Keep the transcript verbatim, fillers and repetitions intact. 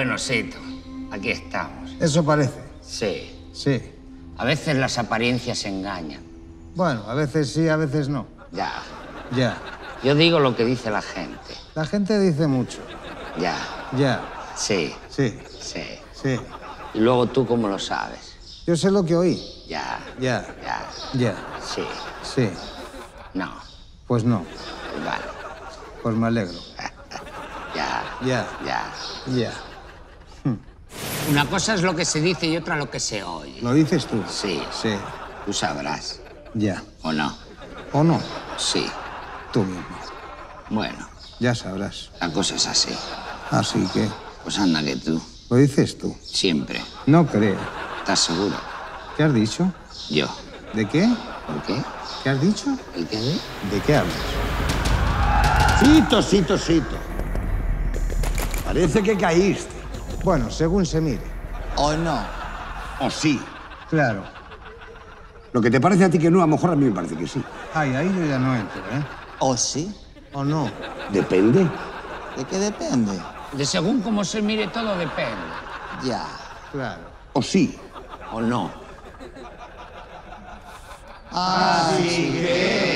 Bueno, Sito, aquí estamos. Eso parece. Sí. Sí. A veces las apariencias engañan. Bueno, a veces sí, a veces no. Ya. Ya. Yo digo lo que dice la gente. La gente dice mucho. Ya. Ya. Sí. Sí. Sí. Sí. ¿Y luego tú cómo lo sabes? Yo sé lo que oí. Ya. Ya. Ya. Ya. Sí. Sí. No. Pues no. Vale. Pues me alegro. Ya. Ya. Ya. Ya. Una cosa es lo que se dice y otra lo que se oye. ¿Lo dices tú? Sí. Sí. Tú sabrás. Ya. ¿O no? ¿O no? Sí. Tú mismo. Bueno, Ya sabrás. la cosa es así. Así que... Pues anda que tú. ¿Lo dices tú? Siempre. No creo. ¿Estás seguro? ¿Qué has dicho? Yo. ¿De qué? ¿Por qué? ¿Qué has dicho? ¿El qué? ¿De qué hablas? Sito, Sito, Sito. Parece que caíste. Bueno, según se mire. ¿O no? ¿O sí? Claro. Lo que te parece a ti que no, a lo mejor a mí me parece que sí. Ay, ahí yo ya no entro, ¿eh? ¿O sí? ¿O no? Depende. ¿De qué depende? De según cómo se mire todo depende. Ya. Claro. ¿O sí? ¿O no? Así que...